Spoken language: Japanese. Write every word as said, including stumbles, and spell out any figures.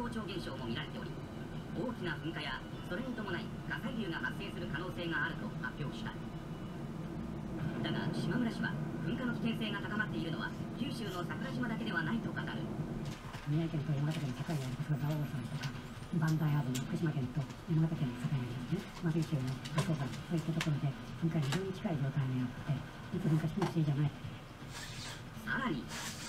潮現象も見られており、大きな噴火やそれに伴い火砕流が発生する可能性があると発表した。だが島村氏は、噴火の危険性が高まっているのは九州の桜島だけではないと語る。 宮城県と山形県の境にある小菅蔵王山とか、磐梯アーズの福島県と山形県の境にありますね、まあ、九州の阿蘇山、そういったところで噴火に非常に近い状態にあって、いつ噴火しても不思議じゃない。 さらに